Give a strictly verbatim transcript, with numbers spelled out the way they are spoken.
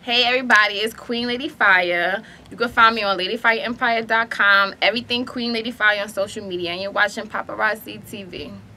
Hey everybody, it's Queen Lady Fire. You can find me on Lady Fire Empire dot com. Everything Queen Lady Fire on social media, and you're watching Paparazzi T V.